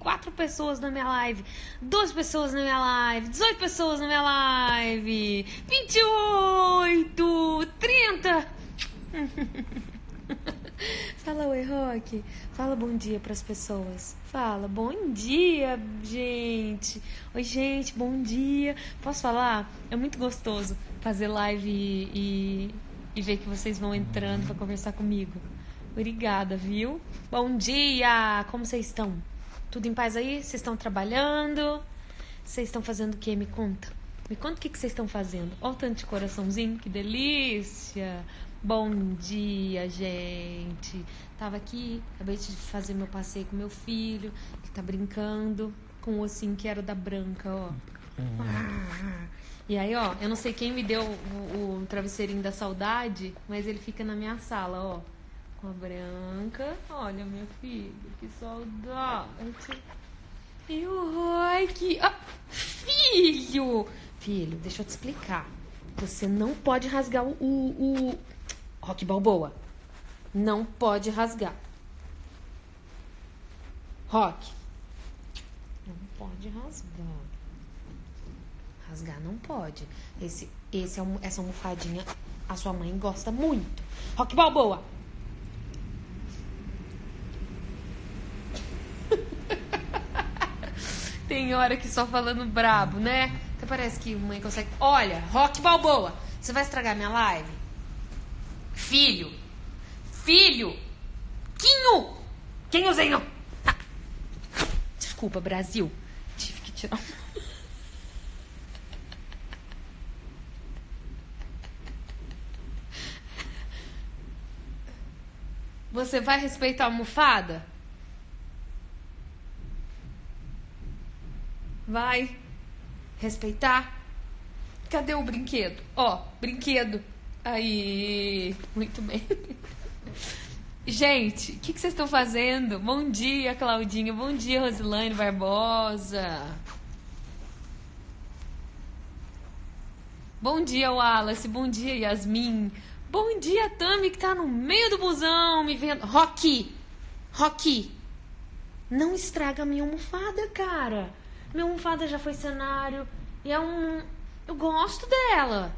4 pessoas na minha live, 2 pessoas na minha live, 18 pessoas na minha live, 28, 30. Fala oi, Rock. Fala bom dia pras pessoas. Fala bom dia, gente. Oi, gente, bom dia. Posso falar? É muito gostoso fazer live e ver que vocês vão entrando pra conversar comigo. Obrigada, viu? Bom dia! Como vocês estão? Tudo em paz aí? Vocês estão trabalhando? Vocês estão fazendo o quê? Me conta. Me conta o que vocês estão fazendo. Olha o tanto de coraçãozinho, que delícia! Bom dia, gente. Tava aqui, acabei de fazer meu passeio com meu filho. Ele tá brincando com o ossinho que era da Branca, ó. E aí, ó, eu não sei quem me deu o travesseirinho da saudade, mas ele fica na minha sala, ó. Com a Branca. Olha, meu filho, que saudade. E o Rock. Ah, filho! Filho, deixa eu te explicar. Você não pode rasgar o Rock Balboa. Não pode rasgar. Rock. Não pode rasgar. Rasgar não pode. Essa almofadinha a sua mãe gosta muito. Rock Balboa. Tem hora que só falando brabo, né? Até parece que mãe consegue. Olha, Rock Balboa, você vai estragar minha live? Filho! Quinhozinho! Tá. Desculpa, Brasil. Tive que tirar. Você vai respeitar a almofada? Vai respeitar? Cadê o brinquedo? Ó, brinquedo. Aí, muito bem. Gente, o que vocês estão fazendo? Bom dia, Claudinha. Bom dia, Rosilane Barbosa. Bom dia, Wallace. Bom dia, Yasmin. Bom dia, Tami, que tá no meio do busão me vendo. Rocky, não estraga a minha almofada, cara. Minha almofada já foi cenário e eu gosto dela.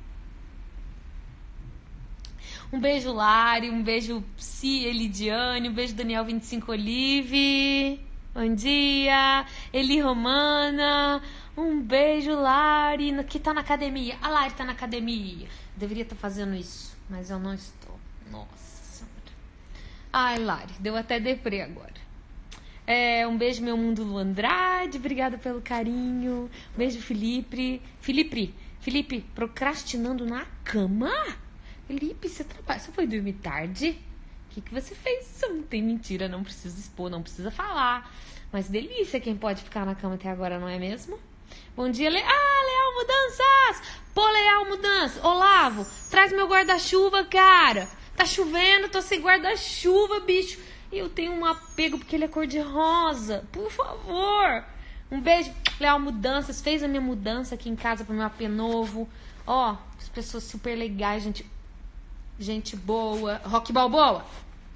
Um beijo, Lari. Um beijo, Cia Elidiane. Um beijo, Daniel 25 Olive. Bom dia. Eli Romana. Um beijo, Lari, que tá na academia. A Lari tá na academia. Deveria estar fazendo isso, mas eu não estou. Nossa Senhora. Ai, Lari, deu até deprê agora. Um beijo, meu mundo Lu Andrade. Obrigada pelo carinho. Um beijo, Felipe, procrastinando na cama? Felipe, você foi dormir tarde? O que você fez? Isso não tem mentira, não precisa expor, não precisa falar. Mas delícia quem pode ficar na cama até agora, não é mesmo? Bom dia, Leal Mudanças! Pô, Leal Mudanças! Olavo, traz meu guarda-chuva, cara! Tá chovendo, tô sem guarda-chuva, bicho! E eu tenho um apego porque ele é cor de rosa. Por favor! Um beijo, Leal Mudanças. Fez a minha mudança aqui em casa pro meu AP novo. Ó, as pessoas super legais, gente boa. Rock Balboa.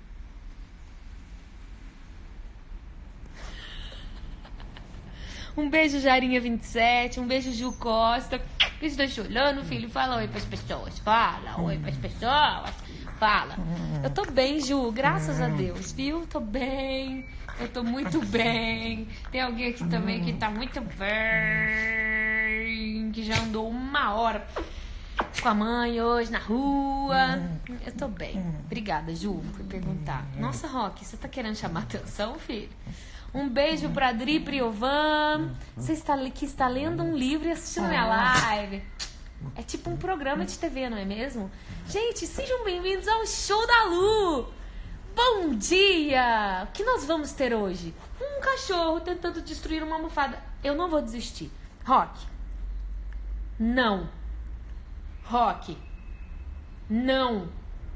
Um beijo, Jarinha 27. Um beijo, Gil Costa. Beijo da Juliano, filho. Fala oi pras pessoas. Fala oi pras pessoas. Fala. Eu tô bem, Ju. Graças a Deus, viu? Tô bem. Eu tô muito bem. Tem alguém aqui também que tá muito bem. Que já andou 1 hora com a mãe hoje na rua. Eu tô bem. Obrigada, Ju, por perguntar. Nossa, Rock, você tá querendo chamar atenção, filho? Um beijo pra Adri Priovan. Você está lendo um livro e assistindo minha live. É tipo um programa de TV, não é mesmo? Gente, sejam bem-vindos ao Show da Lu. Bom dia! O que nós vamos ter hoje? Um cachorro tentando destruir uma almofada. Eu não vou desistir. Rock. Não. Rock. Não.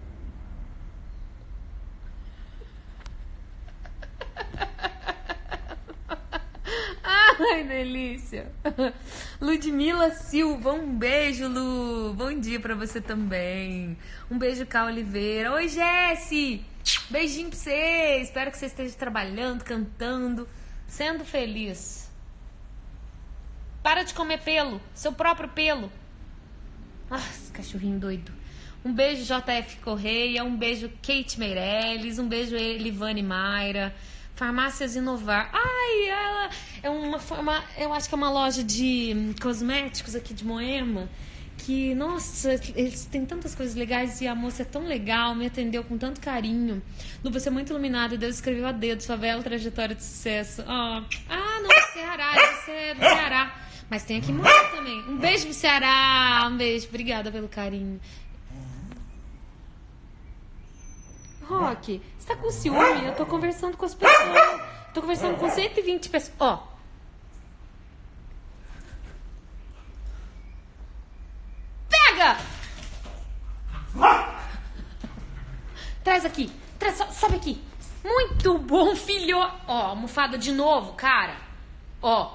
Ai, delícia. Ludmila Silva, um beijo, Lu. Bom dia pra você também. Um beijo, Cá Oliveira. Oi, Jesse. Beijinho pra você. Espero que você esteja trabalhando, cantando. sendo feliz. Para de comer pelo, seu próprio pelo. Ah, esse cachorrinho doido. Um beijo, JF Correia, um beijo, Kate Meirelles, um beijo, Elivane Mayra. Farmácias Inovar. Ai, ela é eu acho que é uma loja de cosméticos aqui de Moema. Que, nossa, eles têm tantas coisas legais e a moça é tão legal, me atendeu com tanto carinho. Lu, você é muito iluminada, Deus escreveu a dedo sua bela trajetória de sucesso. Não, do Ceará, você é do Ceará. Mas tem aqui em Moema também. Um beijo pro Ceará, um beijo, obrigada pelo carinho. Rock, você tá com ciúme? Eu tô conversando com as pessoas. Tô conversando com 120 pessoas. Ó. Pega! Traz aqui. Sobe aqui. Muito bom, filho. Ó, almofada de novo, cara. Ó.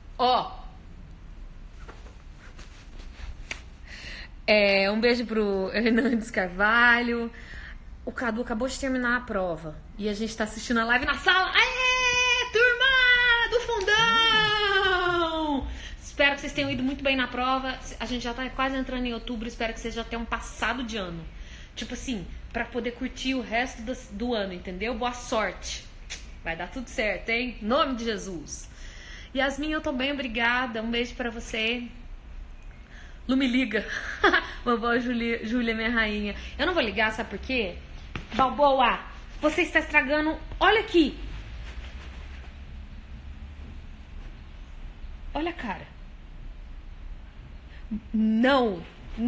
Um beijo pro Hernandes Carvalho. O Cadu acabou de terminar a prova. E a gente tá assistindo a live na sala. Aê, turma do fundão! Espero que vocês tenham ido muito bem na prova. A gente já tá quase entrando em outubro. Espero que vocês já tenham passado de ano. Tipo assim, pra poder curtir o resto do ano, entendeu? Boa sorte. Vai dar tudo certo, hein? Em nome de Jesus. Yasmin, eu tô bem, obrigada. Um beijo pra você. Lu, me liga. Vovó Júlia, minha rainha. Eu não vou ligar, sabe por quê? Balboa, você está estragando. Olha aqui. Olha a cara. Não.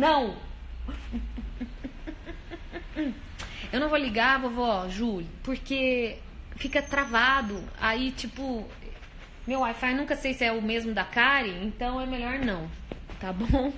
Eu não vou ligar, vovó Júlia, porque fica travado. Aí, tipo, meu Wi-Fi nunca sei se é o mesmo da Karen, então é melhor não. Tá bom?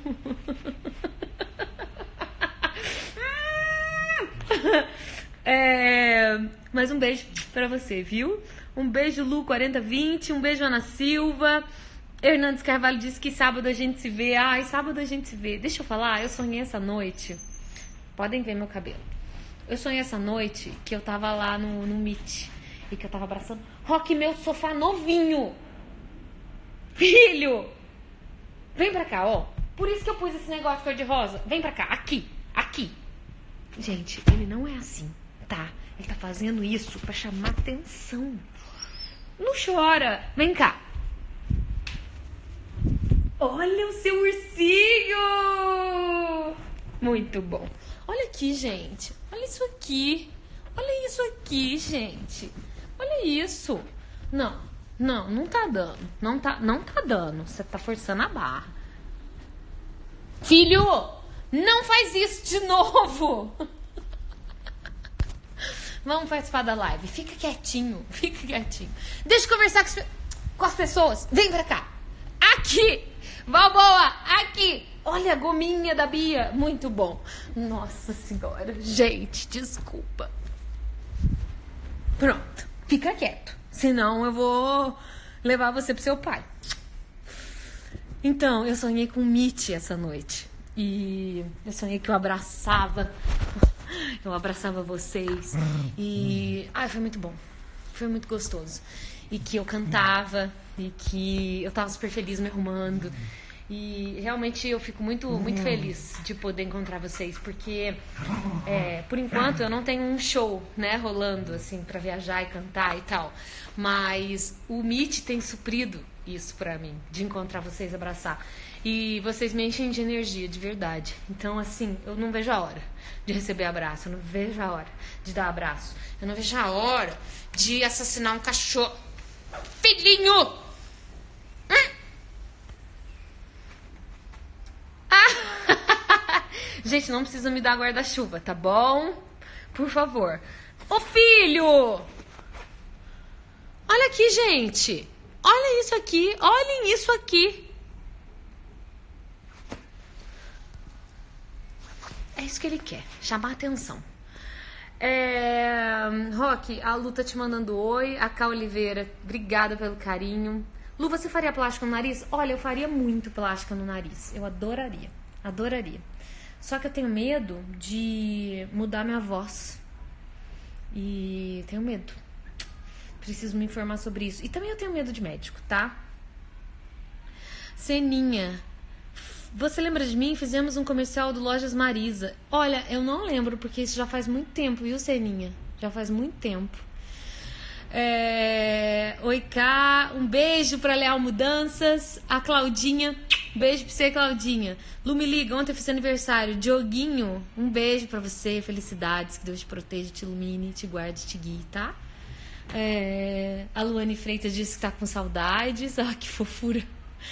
Mas um beijo pra você, viu? Um beijo, Lu4020. Um beijo, Ana Silva. Hernandes Carvalho disse que sábado a gente se vê. Ai, sábado a gente se vê. Deixa eu falar, eu sonhei essa noite. Podem ver meu cabelo. Eu sonhei essa noite que eu tava lá no Meet e que eu tava abraçando Rock, meu sofá novinho. Filho! Vem pra cá, ó. Por isso que eu pus esse negócio cor-de-rosa. Vem pra cá, aqui. Gente, ele não é assim, tá? Ele tá fazendo isso pra chamar atenção. Não chora. Vem cá. Olha o seu ursinho. Muito bom. Olha aqui, gente. Olha isso aqui. Olha isso aqui, gente. Olha isso. Não tá dando. Não tá dando. Você tá forçando a barra. Filho, não faz isso de novo. Vamos participar da live. Fica quietinho. Deixa eu conversar com as pessoas. Vem pra cá. Aqui. Balboa, aqui. Olha a gominha da Bia. Muito bom. Nossa senhora. Gente, desculpa. Pronto. Fica quieto. Senão eu vou levar você pro seu pai. Então, eu sonhei com o Mitch essa noite. E eu sonhei que eu abraçava vocês. E foi muito bom. Foi muito gostoso. E que eu cantava. E que eu tava super feliz me arrumando. E realmente eu fico muito feliz de poder encontrar vocês. Porque, por enquanto, eu não tenho um show, né, rolando, assim, pra viajar e cantar e tal. Mas o Meet tem suprido isso pra mim, de encontrar vocês, abraçar. E vocês me enchem de energia, de verdade. Então, assim, eu não vejo a hora de receber abraço. Eu não vejo a hora de dar abraço. Eu não vejo a hora de assassinar um cachorro. Filhinho! Gente, não precisa me dar guarda-chuva, tá bom? Por favor. Ô, filho! Olha aqui, gente. Olha isso aqui. Olhem isso aqui. É isso que ele quer, chamar atenção. Rock, a Lu tá te mandando oi. A Cá Oliveira, obrigada pelo carinho. Lu, você faria plástica no nariz? Olha, eu faria muito plástica no nariz. Eu adoraria. Só que eu tenho medo de mudar minha voz. E tenho medo. Preciso me informar sobre isso. E também eu tenho medo de médico, tá? Ceninha, você lembra de mim? Fizemos um comercial do Lojas Marisa. Olha, eu não lembro, porque isso já faz muito tempo, viu, Ceninha? Já faz muito tempo. Oi, Cá. Um beijo pra Leal Mudanças. A Claudinha. Beijo pra você, Claudinha. Lu, me liga, ontem eu fiz aniversário. Dioguinho, um beijo pra você. Felicidades, que Deus te proteja, te ilumine, te guarde, te guie, tá? A Luane Freitas disse que tá com saudades. Ah, que fofura.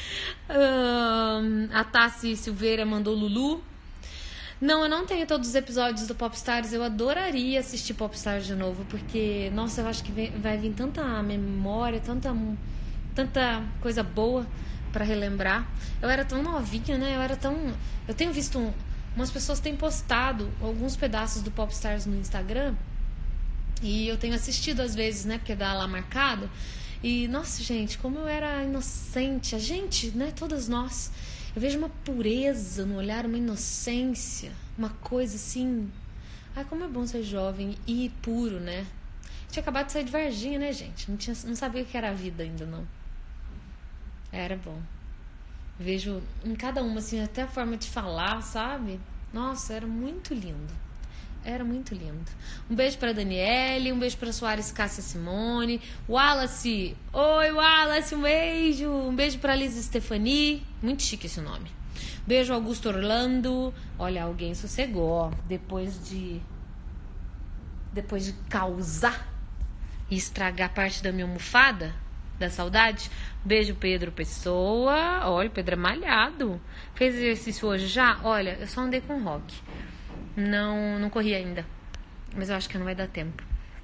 A Tassi Silveira mandou Lulu. Não, eu não tenho todos os episódios do Popstars. Eu adoraria assistir Popstars de novo, porque, nossa, eu acho que vai vir tanta memória, tanta coisa boa pra relembrar. Eu era tão novinha, né? Eu tenho visto umas pessoas têm postado alguns pedaços do Popstars no Instagram, e eu tenho assistido às vezes, né? Porque dá lá marcado. E, nossa, gente, como eu era inocente. A gente, né? Todas nós. Eu vejo uma pureza no olhar, uma inocência, uma coisa assim. Ai, como é bom ser jovem e puro, né? Tinha acabado de sair de Varginha, né, gente? Não sabia o que era a vida ainda, não. Era bom. Vejo em cada uma, assim, até a forma de falar, sabe? Nossa, era muito lindo. Era muito lindo. Um beijo pra Daniele, um beijo pra Soares Cássia Simone, Wallace. Oi, Wallace, um beijo. Um beijo pra Liz Stephanie. Muito chique esse nome. Beijo, Augusto Orlando. Olha, alguém sossegou, depois de causar e estragar parte da minha almofada da saudade. Beijo, Pedro Pessoa. Olha, o Pedro é malhado. Fez exercício hoje já? Olha, eu só andei com rock. Não corri ainda. Mas eu acho que não vai dar tempo.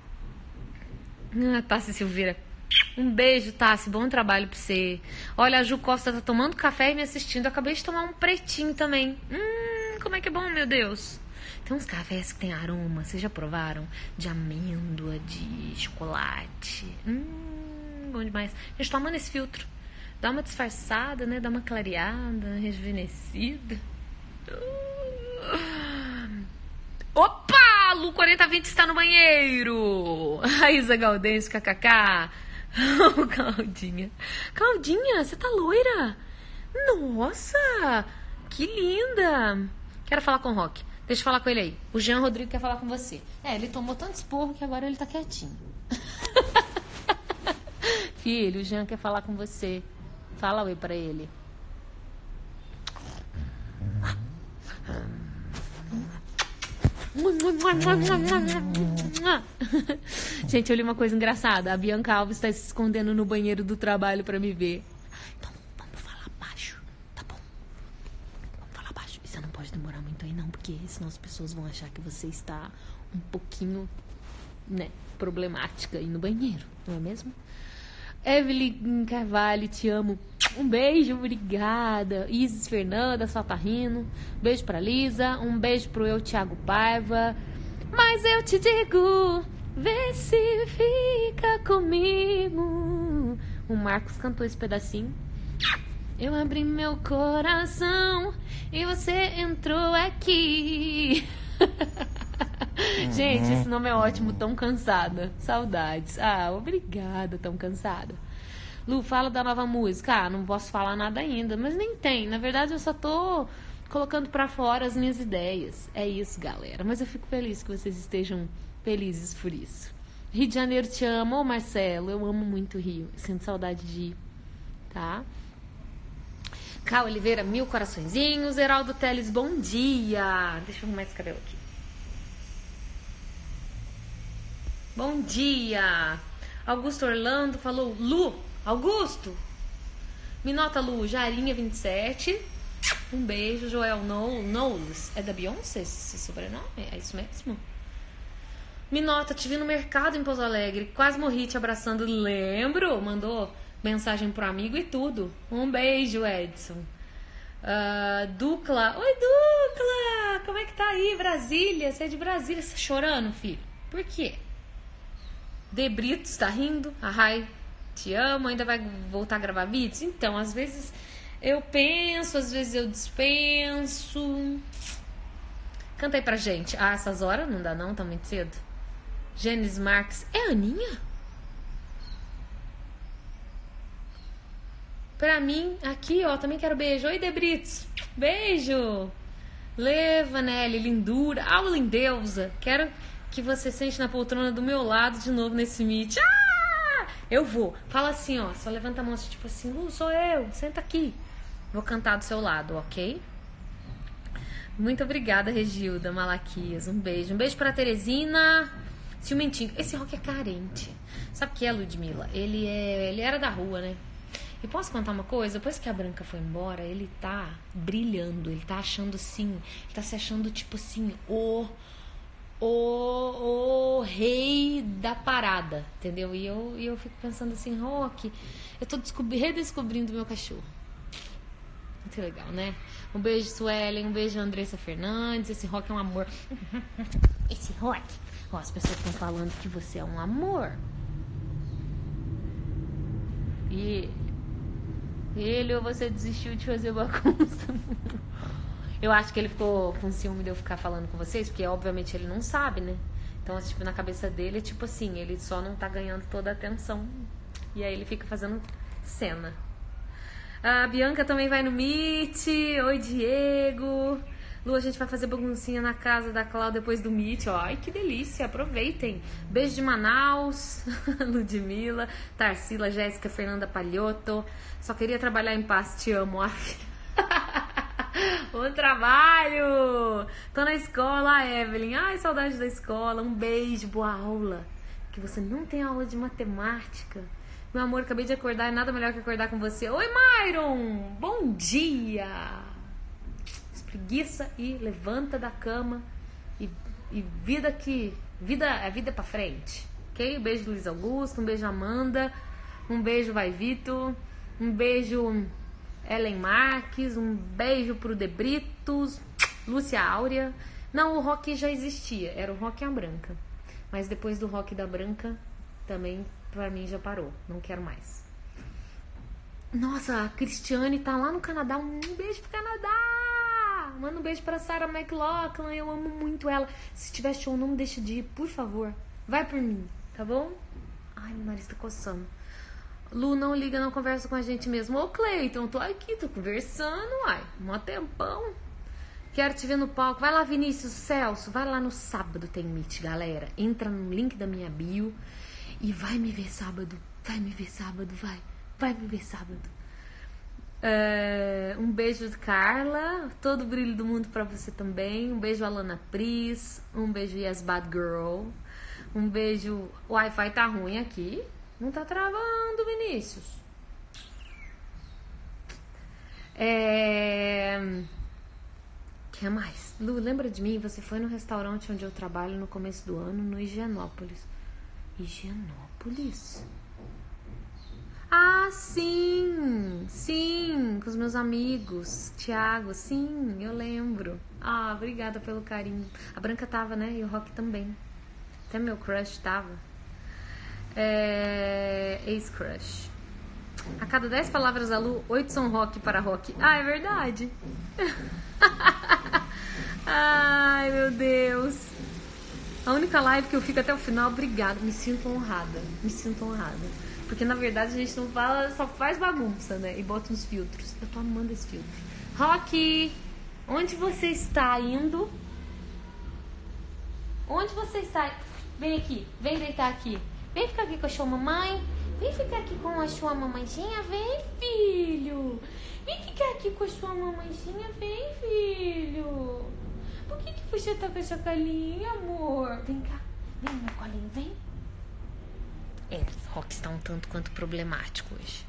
Tassi Silveira. Um beijo, Tassi. Bom trabalho pra você. Olha, a Ju Costa tá tomando café e me assistindo. Eu acabei de tomar um pretinho também. Como é que é bom, meu Deus. Tem uns cafés que tem aroma. Vocês já provaram? De amêndoa, de chocolate. Bom demais. A gente toma nesse filtro. Dá uma disfarçada, né? Dá uma clareada, rejuvenescida. Opa! Lu 4020 está no banheiro. A Isa Galdense, kkk. Claudinha. Claudinha, você tá loira? Nossa! Que linda! Quero falar com o Rock. Deixa eu falar com ele aí. O Jean Rodrigo quer falar com você. Ele tomou tanto esporro que agora ele tá quietinho. Filho, o Jean quer falar com você. Fala oi pra ele. Gente, eu li uma coisa engraçada. A Bianca Alves está se escondendo no banheiro do trabalho pra me ver. Então, vamos falar baixo, tá bom? Vamos falar baixo. E você não pode demorar muito aí não, porque senão as pessoas vão achar que você está um pouquinho, né, problemática aí no banheiro, não é mesmo? Evelyn Carvalho, te amo. Um beijo, obrigada. Isis Fernanda, só tá rindo. Beijo pra Lisa. Um beijo pro Thiago Paiva. Mas eu te digo, vê se fica comigo. O Marcos cantou esse pedacinho. Eu abri meu coração e você entrou aqui. Gente, esse nome é ótimo. Tão cansada. Saudades. Obrigada, tão cansada. Lu, fala da nova música. Não posso falar nada ainda, mas nem tem. Na verdade, eu só tô colocando pra fora as minhas ideias. É isso, galera. Mas eu fico feliz que vocês estejam felizes por isso. Rio de Janeiro, te amo. Ô, Marcelo, eu amo muito o Rio. Sinto saudade de ir, tá? Cá Oliveira, 1000 coraçõezinhos. Heraldo Teles, bom dia. Deixa eu arrumar esse cabelo aqui. Bom dia. Augusto Orlando falou, Lu, Augusto, me nota, Lu, Jarinha 27. Um beijo. Joel Knowles, é da Beyoncé esse sobrenome? É isso mesmo? Me nota, te vi no mercado em Pouso Alegre, quase morri te abraçando, lembro? Mandou mensagem pro amigo e tudo. Um beijo, Edson. Ducla, oi Ducla, como é que tá aí, Brasília? Você é de Brasília, você tá chorando, filho? Por quê? Debrito, está rindo? Ai, te amo, ainda vai voltar a gravar vídeos? Então, às vezes eu penso, às vezes eu dispenso. Canta aí pra gente. Essas horas não dá não, tá muito cedo. Gênesis Marques, é a Aninha? pra mim, aqui, ó, também quero beijo. Oi, Debritos. Beijo. Leva, Nelly, lindura. Ah, lindeusa. Quero que você sente na poltrona do meu lado de novo nesse meet. Ah! Eu vou. Fala assim, ó. Só levanta a mão assim, tipo assim, Lu, sou eu. Senta aqui. Vou cantar do seu lado, ok? Muito obrigada, Regilda Malaquias. Um beijo. Um beijo pra Teresina. Ciumentinho. Esse rock é carente. Sabe o que é, Ludmilla? Ele era da rua, né? E posso contar uma coisa? Depois que a Branca foi embora, ele tá brilhando. Ele tá achando assim. Ele tá se achando tipo assim, o rei da parada. Entendeu? E eu fico pensando assim, rock, eu tô redescobrindo meu cachorro. Muito legal, né? Um beijo, Suelen. Um beijo, Andressa Fernandes. Esse rock é um amor. Esse rock. Ó, as pessoas estão falando que você é um amor. E ele ou você desistiu de fazer bagunça? Eu acho que ele ficou com ciúme de eu ficar falando com vocês, porque obviamente ele não sabe, né? Então, tipo, na cabeça dele é tipo assim, ele só não tá ganhando toda a atenção. E aí ele fica fazendo cena. A Bianca também vai no Meet. Oi, Diego. Lu, a gente vai fazer baguncinha na casa da Cláudia depois do Meet. Ó. Ai, que delícia. Aproveitem. Beijo de Manaus. Ludmilla, Tarsila, Jéssica, Fernanda Palhotto. Só queria trabalhar em paz. Te amo. Bom trabalho. Tô na escola, Evelyn. Ai, saudade da escola. Um beijo. Boa aula. Que você não tem aula de matemática. Meu amor, acabei de acordar, é nada melhor que acordar com você. Oi, Myron! Bom dia! Espreguiça e levanta da cama e vida é vida pra frente, ok? Um beijo, Luiz Augusto, um beijo, Amanda, um beijo, Vai Vito, um beijo, Ellen Marques, um beijo pro Debritos, Lúcia Áurea. Não, o rock já existia, era o rock a Branca, mas depois do rock da Branca também... Pra mim já parou, não quero mais. Nossa, a Cristiane tá lá no Canadá. Um beijo pro Canadá. Manda um beijo pra Sarah McLaughlin. Eu amo muito ela. Se tiver show, não me deixe de ir, por favor. Vai por mim, tá bom? Ai, meu nariz tá coçando. Lu, não liga, não conversa com a gente mesmo. Ô, Cleiton, tô aqui, tô conversando, uai. Mó tempão. Quero te ver no palco. Vai lá, Vinícius, Celso. Vai lá no sábado, tem Meet, galera. Entra no link da minha bio. E vai me ver sábado. Vai me ver sábado, vai. Vai me ver sábado. Um beijo de Carla. Todo o brilho do mundo pra você também. Um beijo, Alana Pris. Um beijo, Yes Bad Girl. Um beijo. O Wi-Fi tá ruim aqui. Não tá travando, Vinícius. Que mais? Lu, lembra de mim? Você foi no restaurante onde eu trabalho no começo do ano, no Higienópolis. Higienópolis? Ah, sim! Sim, com os meus amigos. Thiago, sim, eu lembro. Ah, obrigada pelo carinho. A Branca tava, né? E o Rock também. Até meu crush tava. Ex-crush. A cada 10 palavras da Lu, 8 são rock para rock. Ah, é verdade? Ai, meu Deus. A única live que eu fico até o final, obrigada. Me sinto honrada. Me sinto honrada. Porque na verdade a gente não fala, só faz bagunça, né? E bota uns filtros. Eu tô amando esse filtro. Rock, onde você está indo? Onde você está? Vem aqui, vem deitar aqui. Vem ficar aqui com a sua mamãe. Vem ficar aqui com a sua mamãezinha. Vem, filho. Vem ficar aqui com a sua mamãezinha. Vem, filho. Por que você tá com essa carinha, amor? Vem cá. Vem no meu colinho, vem. O Rock está um tanto quanto problemático hoje.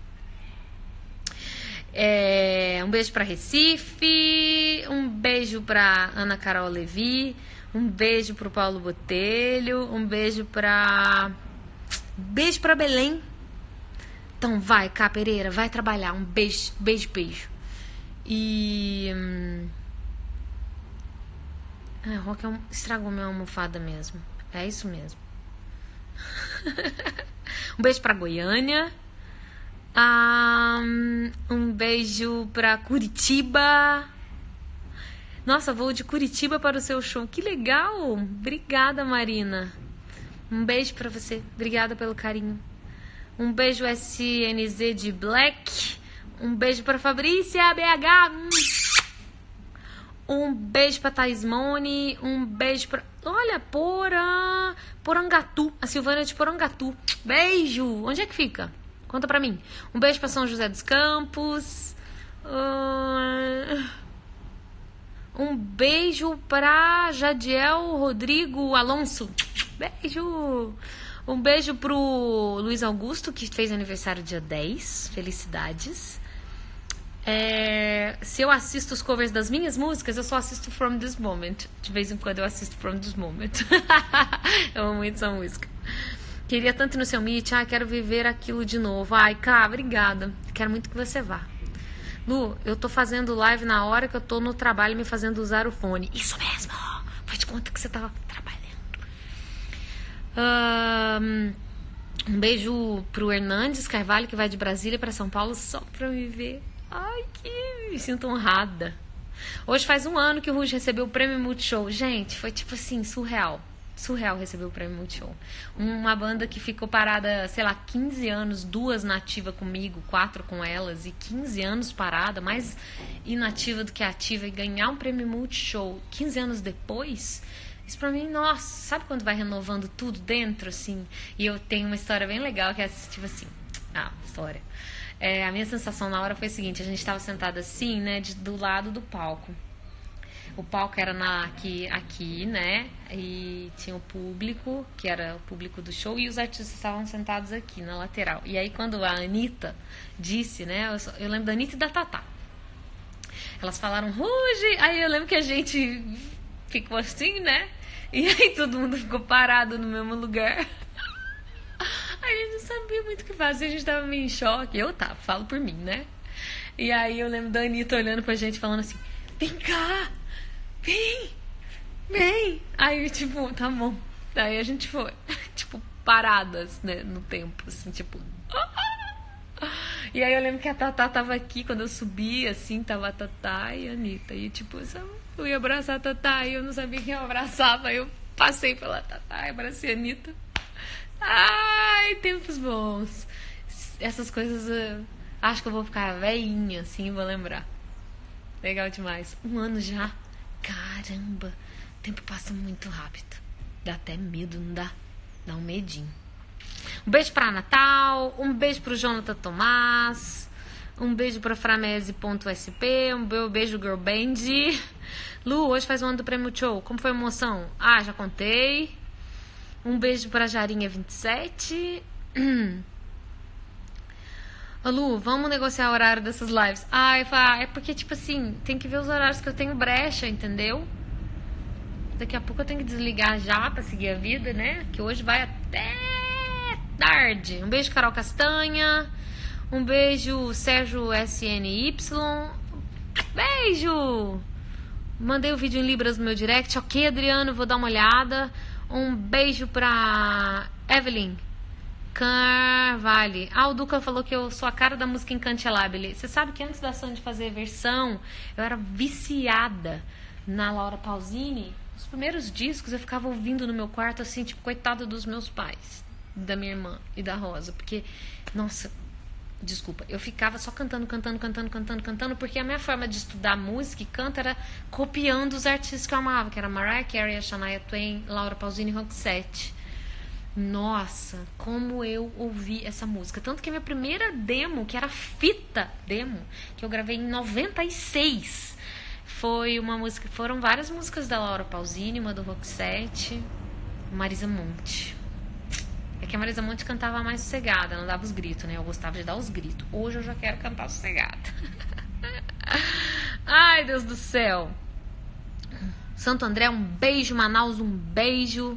Um beijo pra Recife. Um beijo pra Ana Carol Levi. Um beijo pro Paulo Botelho. Um beijo pra... Beijo pra Belém. Então vai, Cá Pereira, vai trabalhar. Um beijo, beijo, beijo. E... o Rock estragou minha almofada mesmo. É isso mesmo. Um beijo pra Goiânia. Um beijo pra Curitiba. Nossa, vou de Curitiba para o seu show. Que legal! Obrigada, Marina. Um beijo pra você. Obrigada pelo carinho. Um beijo SNZ de Black. Um beijo pra Fabrícia, BH. Um beijo pra Taismone. Um beijo pra... Olha, Porangatu. A Silvana de Porangatu. Beijo. Onde é que fica? Conta pra mim. Um beijo pra São José dos Campos. Um beijo pra Jadiel Rodrigo Alonso. Beijo. Um beijo pro Luiz Augusto, que fez aniversário dia 10. Felicidades. Se eu assisto os covers das minhas músicas, eu só assisto From This Moment. De vez em quando eu assisto From This Moment. Eu amo muito essa música. Queria tanto ir no seu Meet. Quero viver aquilo de novo. Cá, obrigada. Quero muito que você vá. Lu, eu tô fazendo live na hora que eu tô no trabalho me fazendo usar o fone. Isso mesmo. Faz de conta que você tava trabalhando. Um beijo pro Hernandes Carvalho, que vai de Brasília pra São Paulo só pra me ver. Ai, que me sinto honrada. Hoje faz 1 ano que o Ruge recebeu o Prêmio Multishow. Gente, foi tipo assim, surreal. Surreal receber o Prêmio Multishow. Uma banda que ficou parada, sei lá, 15 anos, 2 nativa comigo, 4 com elas, e 15 anos parada, mais inativa do que ativa, e ganhar um Prêmio Multishow 15 anos depois, isso pra mim, nossa, sabe quando vai renovando tudo dentro, assim? E eu tenho uma história bem legal, que é tipo assim, história. A minha sensação na hora foi a seguinte: a gente estava sentada assim, né, do lado do palco. O palco era aqui, né, e tinha o público, que era o público do show, e os artistas estavam sentados aqui, na lateral. E aí quando a Anitta disse, né, eu lembro da Anitta e da Tatá. Elas falaram, Ruge! Aí eu lembro que a gente ficou assim, né, e aí todo mundo ficou parado no mesmo lugar. A gente não sabia muito o que fazer, a gente tava meio em choque. Falo por mim, né? E aí eu lembro da Anitta olhando pra gente, falando assim, vem cá, vem. Aí, tipo, tá bom. Daí a gente foi, tipo, paradas, né, no tempo, assim, tipo... E aí eu lembro que a Tatá tava aqui, quando eu subi, assim, tava a Tatá e a Anitta. E, tipo, eu ia abraçar a Tatá e eu não sabia quem eu abraçava. Aí eu passei pela Tatá e abracei a Anitta. Ai, tempos bons. Essas coisas, acho que eu vou ficar velhinha, assim, vou lembrar. Legal demais. 1 ano já. Caramba, o tempo passa muito rápido. Dá até medo, não dá? Dá um medinho. Um beijo pra Natal. Um beijo pro Jonathan Tomás. Um beijo pra Framese.sp. Um beijo Girl Band. Lu, hoje faz 1 ano do Prêmio Show. Como foi a emoção? Já contei. Um beijo pra Jarinha 27. Lu, vamos negociar o horário dessas lives. É porque, tipo assim, tem que ver os horários que eu tenho brecha, entendeu? Daqui a pouco eu tenho que desligar já pra seguir a vida, né? Que hoje vai até tarde. Um beijo, Carol Castanha. Um beijo, Sérgio SNY. Beijo! Mandei o vídeo em Libras no meu direct. Ok, Adriano, vou dar uma olhada. Um beijo pra Evelyn Carvalho. O Duca falou que eu sou a cara da música Incancelabile. Você sabe que antes da Sandy fazer versão, eu era viciada na Laura Pausini. Os primeiros discos eu ficava ouvindo no meu quarto, assim, tipo, coitada dos meus pais, da minha irmã e da Rosa. Porque, nossa, desculpa, eu ficava só cantando, porque a minha forma de estudar música e canto era copiando os artistas que eu amava, que era Mariah Carey, Shania Twain, Laura Pausini e Roxette. Nossa, como eu ouvi essa música. Tanto que a minha primeira demo, que era fita demo, que eu gravei em 96, foi uma música, foram várias músicas da Laura Pausini, uma do Roxette, Marisa Monte. É que a Marisa Monte cantava mais sossegada, não dava os gritos, né? Eu gostava de dar os gritos. Hoje eu já quero cantar sossegada. Ai, Deus do céu. Santo André, um beijo. Manaus, um beijo.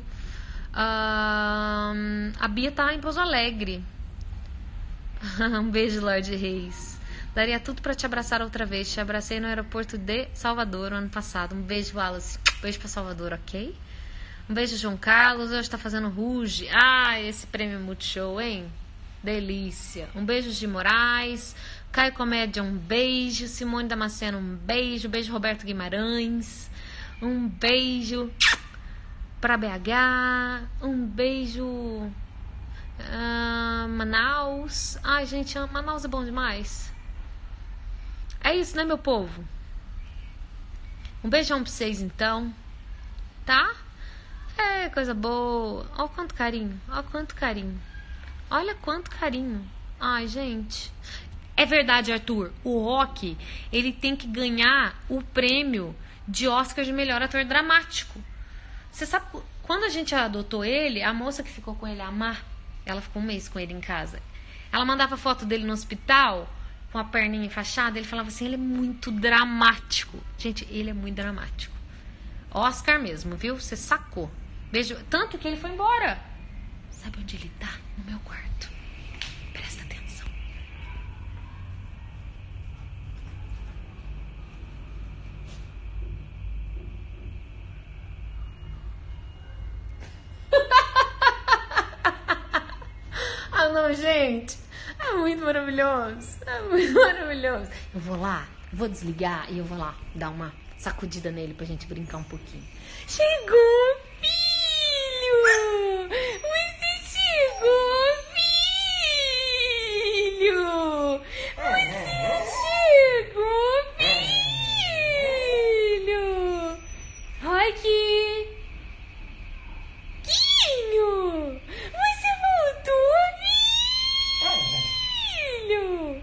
A Bia tá em Pouso Alegre. Um beijo, Lorde Reis. Daria tudo pra te abraçar outra vez. Te abracei no aeroporto de Salvador no ano passado. Um beijo, Wallace. Beijo pra Salvador, ok? Um beijo, João Carlos. Hoje tá fazendo Ruge. Esse prêmio Multishow, hein? Delícia. Um beijo de Moraes. Caio Comédia, um beijo. Simone Damasceno, um beijo. Beijo, Roberto Guimarães. Um beijo pra BH. Um beijo, Manaus. Gente, Manaus é bom demais. É isso, né, meu povo? Um beijão pra vocês, então. Tá? É, coisa boa. Olha quanto carinho. Olha quanto carinho. Olha quanto carinho. Ai, gente. É verdade, Arthur. O Rock, ele tem que ganhar o prêmio de Oscar de melhor ator dramático. Você sabe, quando a gente adotou ele, a moça que ficou com ele, a Mar, ela ficou um mês com ele em casa. Ela mandava foto dele no hospital, com a perninha enfaixada, ele falava assim, ele é muito dramático. Gente, ele é muito dramático. Oscar mesmo, viu? Você sacou. Beijo. Tanto que ele foi embora. Sabe onde ele tá? No meu quarto. Presta atenção. Ah, não, gente. É muito maravilhoso. É muito maravilhoso. Eu vou lá, vou desligar e eu vou lá dar uma sacudida nele pra gente brincar um pouquinho. Chegou, filho! Você chegou, filho! Você chegou, filho! Rocky! Quinho! Você voltou, filho!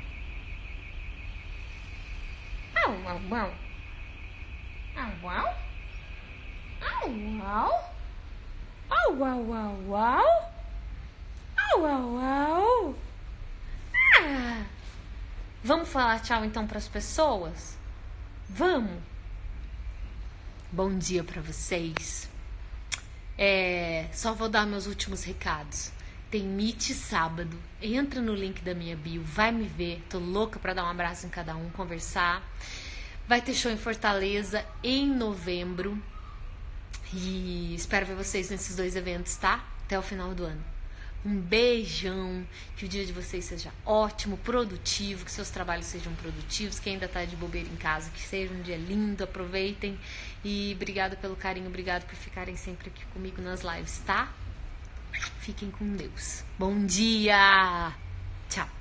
Au, au, au. Au, au. Au, au. Au, au, au, au. Au, au, au. Ah. Vamos falar tchau então para as pessoas? Vamos. Bom dia para vocês. Só vou dar meus últimos recados. Tem Meet sábado. Entra no link da minha bio, vai me ver. Tô louca para dar um abraço em cada um, conversar. Vai ter show em Fortaleza em novembro. E espero ver vocês nesses 2 eventos, tá? Até o final do ano. Um beijão. Que o dia de vocês seja ótimo, produtivo. Que seus trabalhos sejam produtivos. Que ainda tá de bobeira em casa. Que seja um dia lindo. Aproveitem. E obrigado pelo carinho. Obrigado por ficarem sempre aqui comigo nas lives, tá? Fiquem com Deus. Bom dia! Tchau!